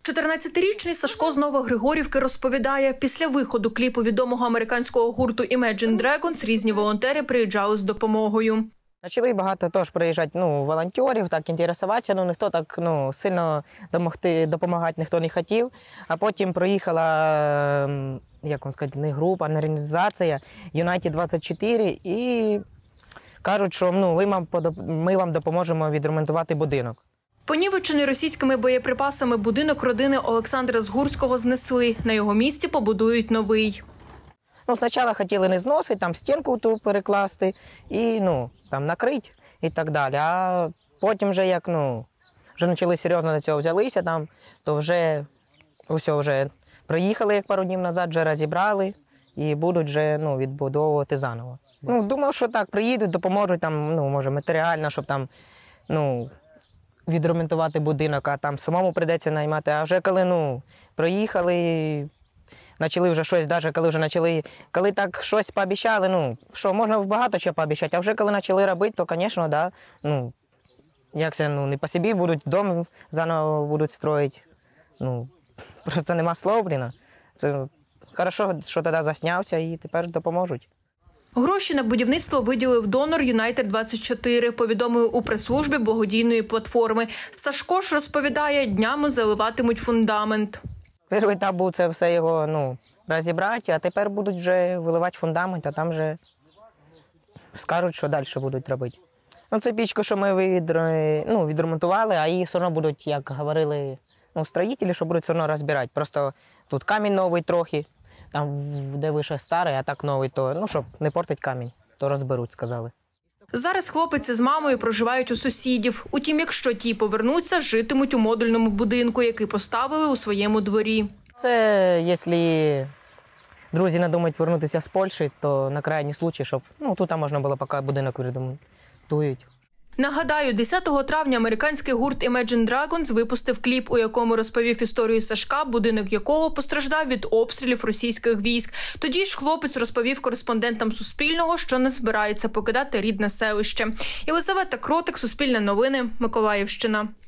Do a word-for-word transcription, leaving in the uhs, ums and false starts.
чотирнадцятирічний Сашко з Новогригорівки розповідає, після виходу кліпу відомого американського гурту Imagine Dragons різні волонтери приїжджали з допомогою. Почали багато теж приїжджати, ну, волонтерів, так, інтересуватися, ну, ніхто так, ну, сильно допомогти, допомагати ніхто не хотів. А потім приїхала, як вам сказати, не група, не організація Юнайтед двадцять чотири і кажуть, що, ну, ви вам, ми вам допоможемо відремонтувати будинок. Понівечений російськими боєприпасами будинок родини Олександра Згурського знесли. На його місці побудують новий. Ну, спочатку хотіли не зносити, там стінку ту перекласти і, ну, там накрити і так далі. А потім вже як, ну, вже почали серйозно до цього взялися там, то вже усе вже приїхали як пару днів назад, вже розібрали і будуть вже, ну, відбудовувати заново. Ну, думав, що так, приїдуть, допоможуть там, ну, може, матеріально, щоб там, ну, відремонтувати будинок, а там самому прийдеться наймати. А вже коли, ну, приїхали, почали вже щось, навіть коли вже почали, коли так щось пообіцяли, ну, що можна багато чого пообіцяти, а вже коли почали робити, то, звісно, да, ну, як це, ну, не по собі будуть, дом заново будуть строїти, ну, просто нема слов, блін. Це хорошо, що тоді заснявся і тепер допоможуть. Гроші на будівництво виділив донор Юнайтед двадцять чотири, повідомив у прес-службі благодійної платформи. Сашко ж розповідає, днями заливатимуть фундамент. Перший етап був це все його, ну, розібрати, а тепер будуть вже виливати фундамент, а там вже скажуть, що далі будуть робити. Ну, це пічку, що ми від, ну, відремонтували, а її все одно будуть, як говорили, ну, строїтелі, що будуть все одно розбирати. Просто тут камінь новий трохи, там, де вище старий, а так новий, то, ну, щоб не портить камінь, то розберуть, сказали. Зараз хлопець з мамою проживають у сусідів. Утім, якщо ті повернуться, житимуть у модульному будинку, який поставили у своєму дворі. Це, якщо друзі надумають повернутися з Польщі, то на крайній случай, щоб, ну, тут можна було поки будинок відремонтують. Нагадаю, десятого травня американський гурт Imagine Dragons випустив кліп, у якому розповів історію Сашка, будинок якого постраждав від обстрілів російських військ. Тоді ж хлопець розповів кореспондентам Суспільного, що не збирається покидати рідне селище. Єлизавета Кротик, Суспільне новини, Миколаївщина.